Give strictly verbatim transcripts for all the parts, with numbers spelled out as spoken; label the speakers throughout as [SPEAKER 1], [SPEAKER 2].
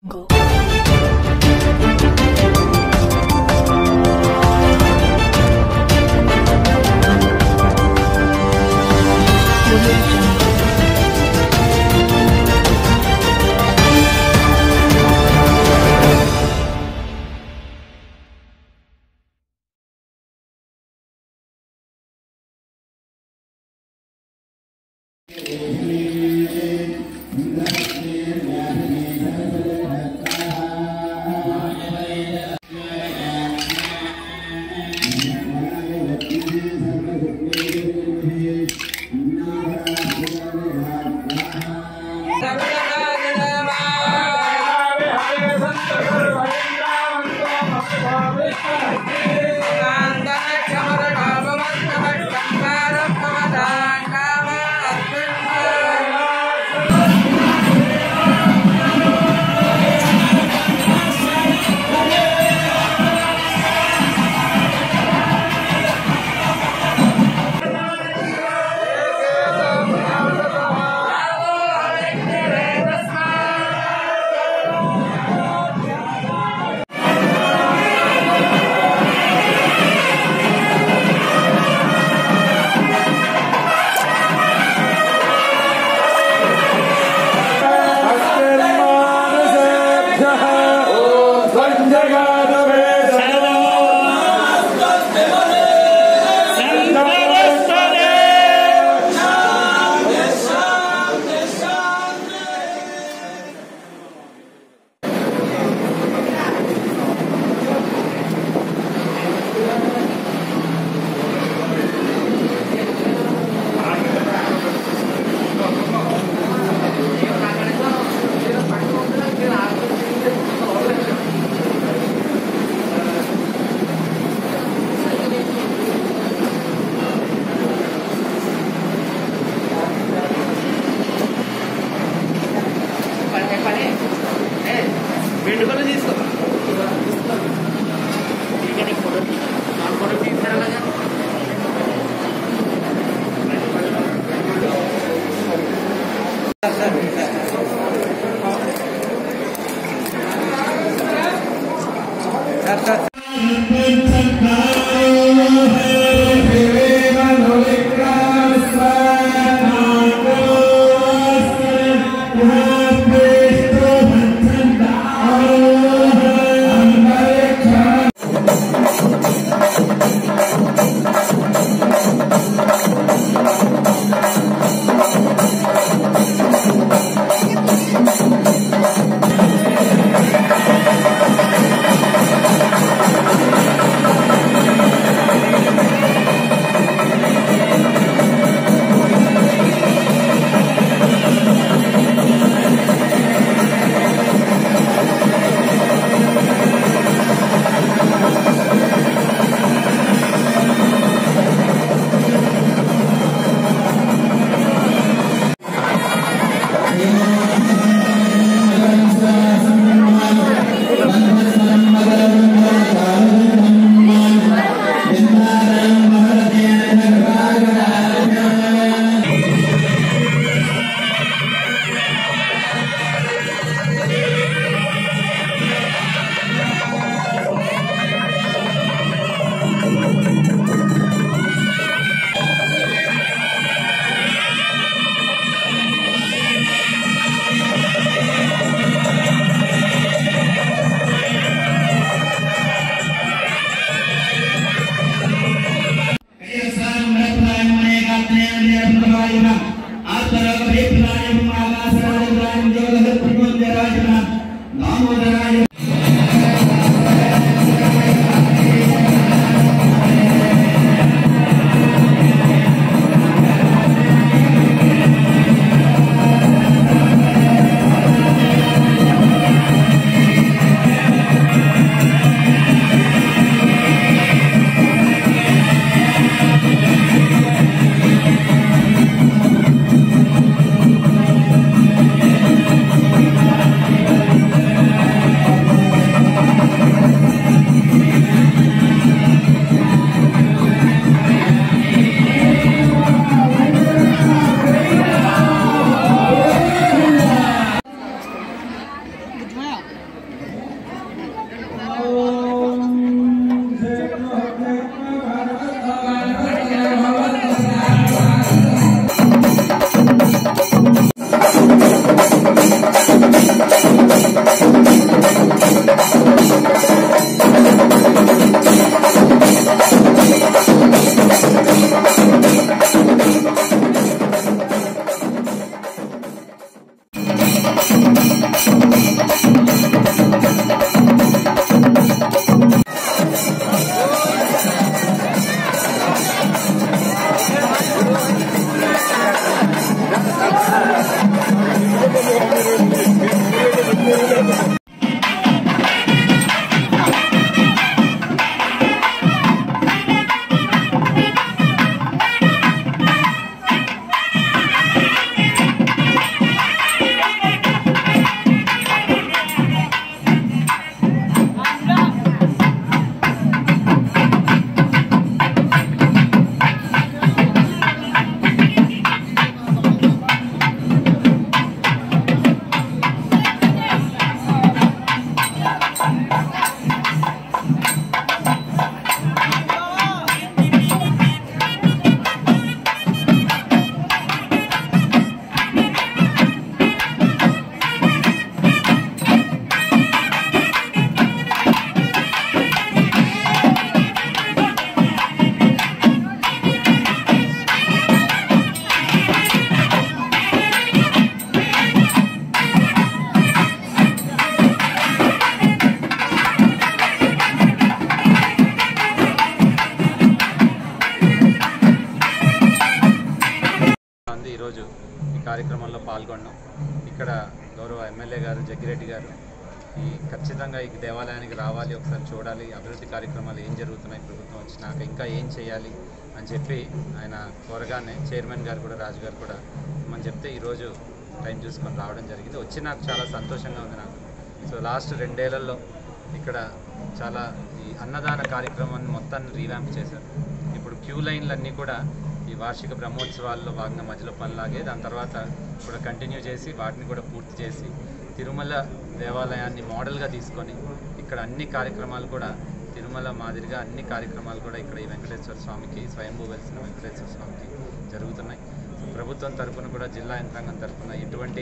[SPEAKER 1] Go.
[SPEAKER 2] Oh
[SPEAKER 1] Jaggi Reddy గారు ఈ ఖచ్చితంగా ఈ దేవాలయానికి రావాలి, ఒకసారి చూడాలి, అభివృద్ధి కార్యక్రమాలు ఏం జరుగుతున్నాయి, ప్రభుత్వం వచ్చినాక ఇంకా ఏం చేయాలి అని చెప్పి ఆయన త్వరగానే చైర్మన్ గారు కూడా రాజు గారు కూడా మనం చెప్తే ఈరోజు టైం చూసుకొని రావడం జరిగింది. వచ్చి నాకు చాలా సంతోషంగా ఉంది. నాకు సో లాస్ట్ రెండేళ్లలో ఇక్కడ చాలా ఈ అన్నదాన కార్యక్రమాన్ని మొత్తాన్ని రీవ్యాంప్ చేశారు. ఇప్పుడు క్యూ లైన్లన్నీ కూడా ఈ వార్షిక బ్రహ్మోత్సవాల్లో భాగంగా మధ్యలో పనిలాగే దాని తర్వాత కూడా కంటిన్యూ చేసి వాటిని కూడా పూర్తి చేసి తిరుమల దేవాలయాన్ని మోడల్గా తీసుకొని ఇక్కడ అన్ని కార్యక్రమాలు కూడా తిరుమల మాదిరిగా అన్ని కార్యక్రమాలు కూడా ఇక్కడ ఈ వెంకటేశ్వర స్వామికి స్వయంభూ వెలిసిన వెంకటేశ్వర స్వామికి జరుగుతున్నాయి. ప్రభుత్వం తరఫున కూడా జిల్లా యంత్రాంగం తరఫున ఎటువంటి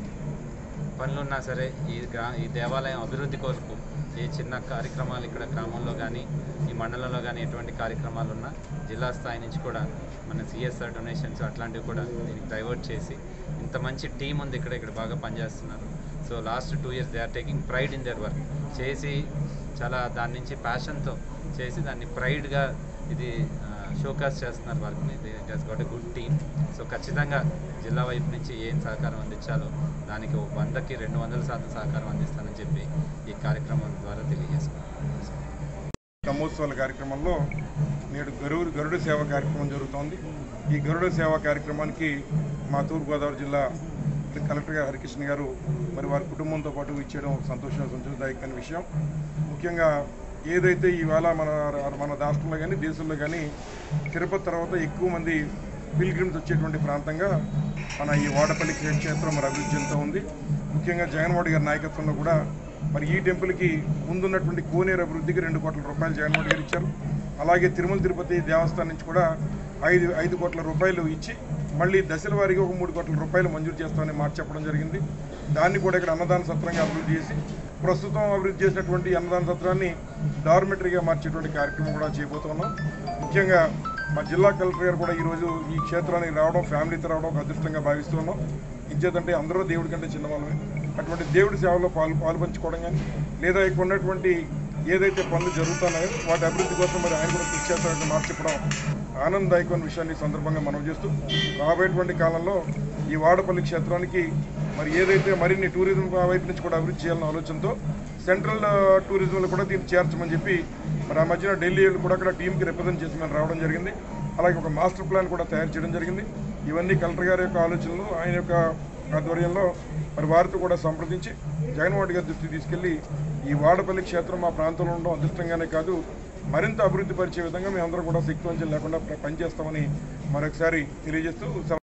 [SPEAKER 1] పనులున్నా సరే ఈ గ్రా ఈ దేవాలయం అభివృద్ధి కొరకు ఏ చిన్న కార్యక్రమాలు ఇక్కడ గ్రామంలో కానీ ఈ మండలంలో కానీ ఎటువంటి కార్యక్రమాలు ఉన్నా జిల్లా స్థాయి నుంచి కూడా మన సిఎస్ఆర్ డొనేషన్స్ అట్లాంటివి కూడా దీనికి డైవర్ట్ చేసి ఇంత మంచి టీం ఉంది ఇక్కడ ఇక్కడ బాగా పనిచేస్తున్నారు. So last two years they are taking pride in their work చేసి చాలా దాని నుంచి ప్యాషన్తో చేసి దాన్ని ప్రైడ్గా ఇది షోకాస్ చేస్తున్నారు వర్క్ని. It has got a good team. So ఖచ్చితంగా జిల్లా వైపు నుంచి ఏం సహకారం అందించాలో దానికి వందకి రెండు వందల శాతం సహకారం అందిస్తానని చెప్పి ఈ కార్యక్రమం ద్వారా తెలియజేసుకున్నాను.
[SPEAKER 2] బ్రహ్మోత్సవాల కార్యక్రమంలో నేడు గరుడు గరుడ సేవ కార్యక్రమం జరుగుతోంది. ఈ గరుడ సేవా కార్యక్రమానికి మా తూర్పుగోదావరి జిల్లా కలెక్టర్ గారు హరికృష్ణ గారు మరి వారి కుటుంబంతో పాటు ఇచ్చేయడం సంతోషం సంతోషదాయకమైన విషయం. ముఖ్యంగా ఏదైతే ఈవేళ మన మన రాష్ట్రంలో కానీ దేశంలో కానీ తిరుపతి తర్వాత ఎక్కువ మంది పిల్గ్రిమ్స్ వచ్చేటువంటి ప్రాంతంగా మన ఈ వాడపల్లి క్షేత్రం మరి అభివృద్ధి చెందుతూ ఉంది. ముఖ్యంగా జగన్మోహన్ గారి నాయకత్వంలో కూడా మరి ఈ టెంపుల్కి ముందున్నటువంటి కోనేరు అభివృద్ధికి రెండు కోట్ల రూపాయలు జగన్మోహన్ గారు ఇచ్చారు. అలాగే తిరుమల తిరుపతి దేవస్థానం నుంచి కూడా ఐదు ఐదు కోట్ల రూపాయలు ఇచ్చి మళ్ళీ దశల వారీగా ఒక మూడు కోట్ల రూపాయలు మంజూరు చేస్తామని మాట చెప్పడం జరిగింది. దాన్ని కూడా ఇక్కడ అన్నదాన సత్రంగా అభివృద్ధి చేసి ప్రస్తుతం అభివృద్ధి చేసినటువంటి అన్నదాన సత్రాన్ని డార్మెటరీగా మార్చేటువంటి కార్యక్రమం కూడా చేయబోతున్నాం. ముఖ్యంగా మా జిల్లా కలెక్టర్ గారు కూడా ఈరోజు ఈ క్షేత్రానికి రావడం, ఫ్యామిలీతో రావడం ఒక అదృష్టంగా భావిస్తున్నాం. ఇచ్చేదంటే అందరూ దేవుడి కంటే చిన్నవాళ్ళమే. అటువంటి దేవుడి సేవలో పాలు పాల్పంచుకోవడం కానీ లేదా ఇక్కడ ఉన్నటువంటి ఏదైతే పనులు జరుగుతున్నాయో వాటి అభివృద్ధి కోసం మరి ఆయన కూడా కృషి చేస్తారని మాట చెప్పడం ఆనందదాయకమైన విషయాన్ని సందర్భంగా మనం చేస్తూ రాబోయేటువంటి కాలంలో ఈ వాడపల్లి క్షేత్రానికి మరి ఏదైతే మరిన్ని టూరిజం వైపు నుంచి కూడా అభివృద్ధి చేయాలన్న ఆలోచనతో సెంట్రల్ టూరిజంలో కూడా దీన్ని చేర్చమని చెప్పి మరి ఆ మధ్యన ఢిల్లీ కూడా అక్కడ టీంకి రిప్రజెంట్ చేసి మేము రావడం జరిగింది. అలాగే ఒక మాస్టర్ ప్లాన్ కూడా తయారు చేయడం జరిగింది. ఇవన్నీ కలెక్టర్ గారి యొక్క ఆలోచనలు ఆయన యొక్క ఆధ్వర్యంలో మరి వారితో కూడా సంప్రదించి జగన్మోహన్ గారి దృష్టికి తీసుకెళ్లి ఈ వాడపల్లి క్షేత్రం మా ప్రాంతంలో ఉండడం అదృష్టంగానే కాదు మరింత అభివృద్ధి పరిచే విధంగా మేమందరం కూడా శక్తివంచన లేకుండా పనిచేస్తామని మరొకసారి తెలియజేస్తూ